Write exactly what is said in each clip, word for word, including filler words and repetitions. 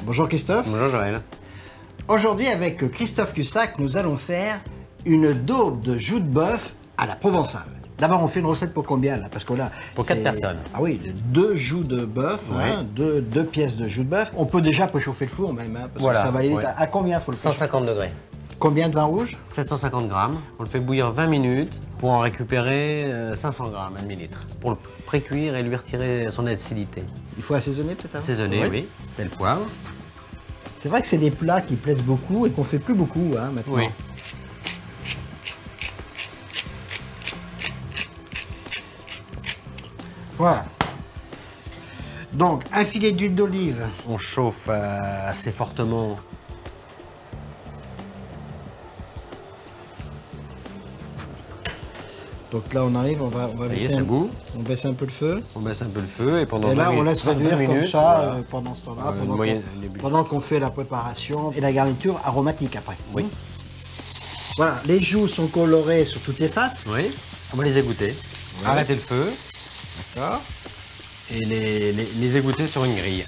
Bonjour Christophe. Bonjour Joël. Aujourd'hui avec Christophe Cussac, nous allons faire une daube de joues de bœuf à la provençale. D'abord, on fait une recette pour combien là? Parce que là, pour quatre personnes. Ah oui, deux joues de bœuf, ouais. hein, deux, deux pièces de joues de bœuf. On peut déjà préchauffer le four même, hein, parce voilà, que ça va aller vite. ouais. À combien faut le cent cinquante degrés. Combien de vin rouge? sept cent cinquante grammes. On le fait bouillir vingt minutes pour en récupérer euh, cinq cents grammes, un demi-litre. Pour le pré-cuire et lui retirer son acidité. Il faut assaisonner peut-être? Assaisonner, oui. oui. C'est le poivre. C'est vrai que c'est des plats qui plaisent beaucoup et qu'on fait plus beaucoup hein, maintenant. Oui. Voilà. Donc, un filet d'huile d'olive. On chauffe euh, assez fortement. Donc là, on arrive, on va, on va baisser, ça un, bout. on baisse un peu le feu. On baisse un peu le feu et pendant Et là, vingt on laisse réduire minutes, comme ça voilà. euh, pendant ce temps-là, Euh, pendant moyenne, qu'on pendant qu'on fait la préparation et la garniture aromatique après. Oui. Mmh. Voilà, les joues sont colorées sur toutes les faces. Oui. On va les égoutter. Ouais. Arrêter le feu. D'accord. Et les, les, les égoutter sur une grille.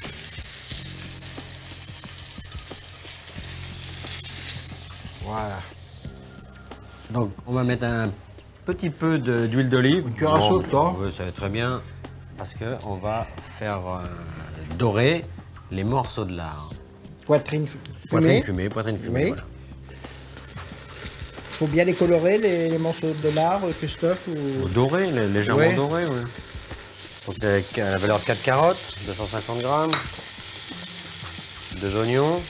Voilà. Donc on va mettre un petit peu d'huile d'olive. Une cuillère à bon, soupe, toi. Oui, ça va très bien. Parce qu'on va faire euh, dorer les morceaux de lard. Poitrine fumée. Poitrine fumée, poitrine fumée, Oui. voilà. Faut bien les colorer, les, les morceaux de lard, Christophe ou... Doré, légèrement Ouais. doré, oui. Donc avec la valeur de quatre carottes, deux cent cinquante grammes, deux oignons.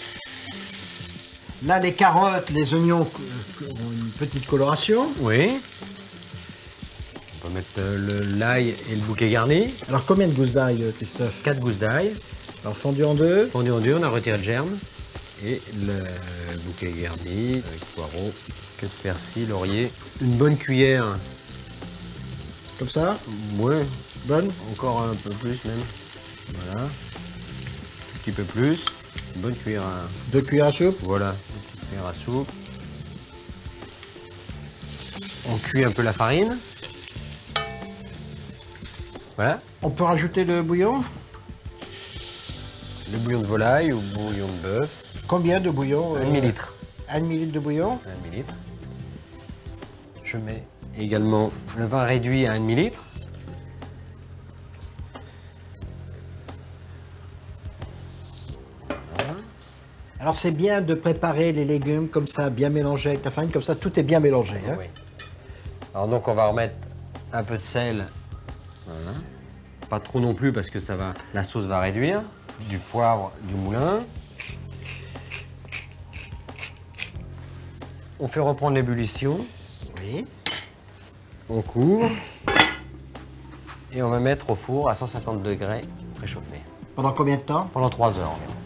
Là, les carottes, les oignons euh, ont une petite coloration. Oui. On peut mettre euh, l'ail et le bouquet garni. Alors, combien de gousses d'ail, euh, Christophe? quatre gousses d'ail. Alors, fondu en deux. Fondu en deux, on a retiré le germe. Et le bouquet garni avec poireaux, queue de persil, laurier. Une bonne cuillère. Comme ça. Ouais, Bonne. encore un peu plus même. Voilà. Un petit peu plus. Une bonne cuillère à... Deux cuillères à soupe. Voilà, une petite cuillère à soupe. On cuit un peu la farine. Voilà. On peut rajouter le bouillon. Le bouillon de volaille ou bouillon de bœuf. Combien de bouillon? Un demi-litre. Un demi-litre de bouillon. Un demi-litre. Je mets également le vin réduit à un demi-litre. Alors, c'est bien de préparer les légumes comme ça, bien mélangés avec la farine, comme ça, tout est bien mélangé. Hein. Oui. Alors donc on va remettre un peu de sel. Voilà. Pas trop non plus parce que ça va, la sauce va réduire. Du poivre du moulin. On fait reprendre l'ébullition. Oui. On couvre. Et on va mettre au four à cent cinquante degrés préchauffé. Pendant combien de temps? Pendant trois heures environ.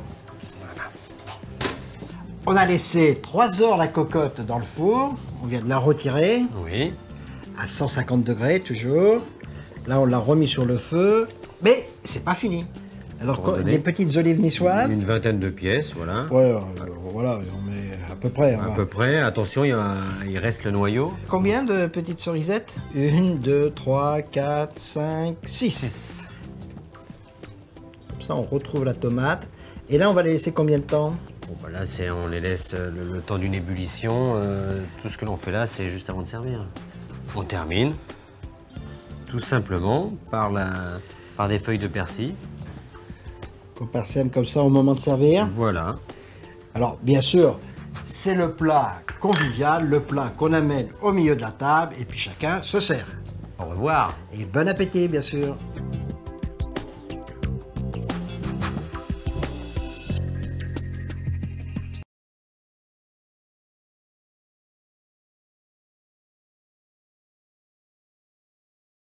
On a laissé trois heures la cocotte dans le four. On vient de la retirer Oui. à cent cinquante degrés toujours. Là, on l'a remis sur le feu. Mais c'est pas fini. Alors, Pour donner des petites olives niçoises. Une vingtaine de pièces, voilà. Ouais, euh, voilà, on met à peu près. À hein. peu près. Attention, il, y a, il reste le noyau. Combien de petites cerisettes? Une, deux, trois, quatre, cinq, six. six. Comme ça, on retrouve la tomate. Et là, on va les laisser combien de temps? Bon, bah là, c'est, on les laisse le, le temps d'une ébullition. Euh, tout ce que l'on fait là, c'est juste avant de servir. On termine tout simplement par, la, par des feuilles de persil. On parsème comme ça au moment de servir. Voilà. Alors, bien sûr, c'est le plat convivial, le plat qu'on amène au milieu de la table et puis chacun se sert. Au revoir. Et bon appétit, bien sûr.